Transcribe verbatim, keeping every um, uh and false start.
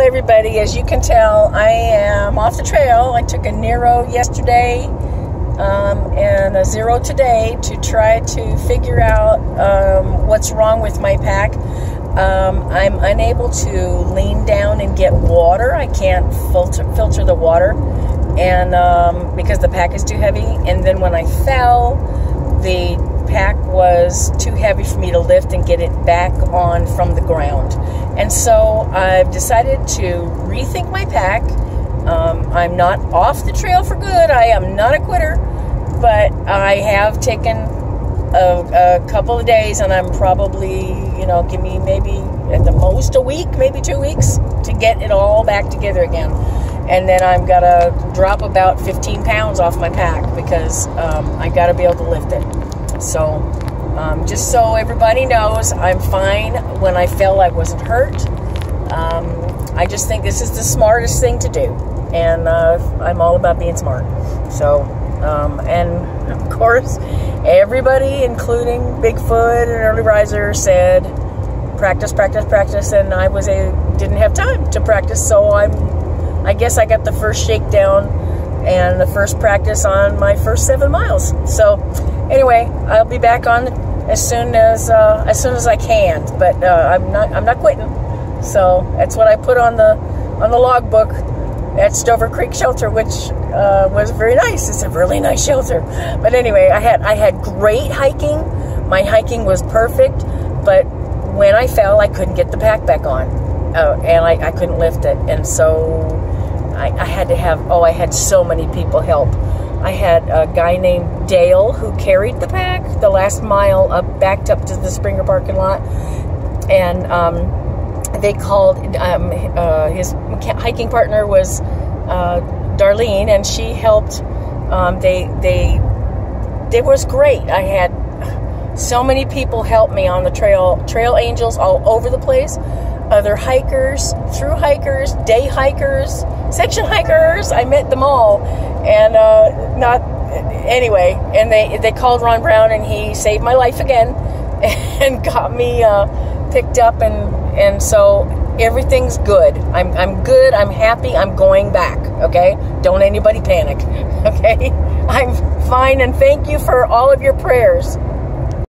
everybody. As you can tell, I am off the trail. I took a Nero yesterday um, and a Zero today to try to figure out um, what's wrong with my pack. Um, I'm unable to lean down and get water. I can't filter, filter the water and um, because the pack is too heavy. And then when I fell, the pack was too heavy for me to lift and get it back on from the ground. And so I've decided to rethink my pack. Um, I'm not off the trail for good. I am not a quitter, but I have taken a, a couple of days, and I'm probably, you know, give me maybe at the most a week, maybe two weeks to get it all back together again. And then I'm gonna drop about fifteen pounds off my pack because um, I gotta be able to lift it. So, um, just so everybody knows, I'm fine. When I fell, I wasn't hurt. Um, I just think this is the smartest thing to do. And uh, I'm all about being smart. So, um, and of course, everybody, including Bigfoot and Early Riser, said, practice, practice, practice. And I was a, didn't have time to practice. So I'm, I guess I got the first shakedown and the first practice on my first seven miles. So anyway, I'll be back on as soon as uh, as soon as I can. But uh, I'm not I'm not quitting. So that's what I put on the on the logbook at Stover Creek Shelter, which uh, was very nice. It's a really nice shelter. But anyway, I had I had great hiking. My hiking was perfect. But when I fell, I couldn't get the pack back on, uh, and I, I couldn't lift it, and so. I, I had to have, oh, I had so many people help. I had a guy named Dale who carried the pack the last mile up, backed up to the Springer parking lot. And um, they called, um, uh, his hiking partner was uh, Darlene, and she helped. Um, they, they, it was great. I had so many people help me on the trail, trail angels all over the place. Other hikers, through hikers, day hikers, section hikers. I met them all, and uh, not anyway. And they they called Ron Brown, and he saved my life again, and got me uh, picked up, and and so everything's good. I'm I'm good. I'm happy. I'm going back. Okay, don't anybody panic. Okay, I'm fine, and thank you for all of your prayers.